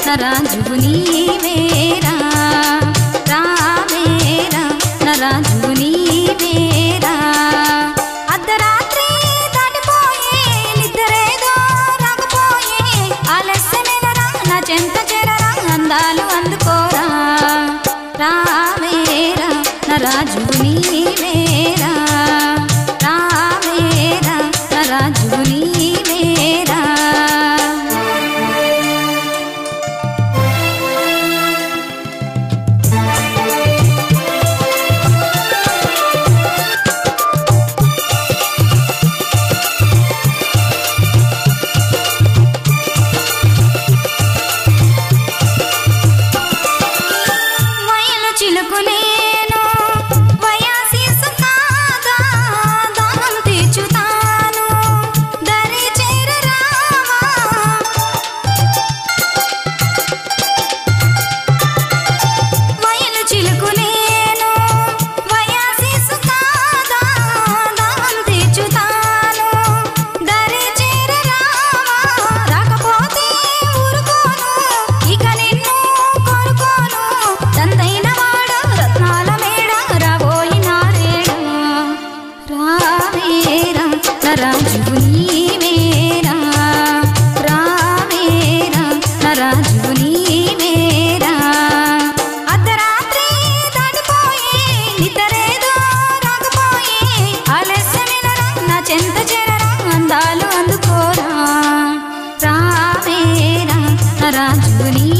నరాజువు నీవేరా రావేరా నరాజువు నీవేరా అర్ధరాత్రి దాటిపోయే నిద్రేదో రాకపోయే ఆలస్యమేలరా నా చెంత చేరరా అందాలు అందుకోరా రావేరా నరాజువు నీవేరా రావేరా నరాజువు నీవేరా చిలుకులేను వయాసీసు కాదా దాహం తీర్చుతాను దరి చేరరావా వయలు చిలుకులేను వయాసీసు కాదా దాహం తీర్చుతాను దరి చేరరావా రాకపోతే ఊరుకోను ఇక నిన్ను కోరుకోను తందైన నరాజువు నీవేరా రావేరా నరాజువు నీవేరా అర్ధరాత్రి దాటిపోయే నిద్రేదో రాకపోయే ఆలస్యమేలరా నా చెంత చేరరా అందాలు అందుకోరా రావేరా నరాజువు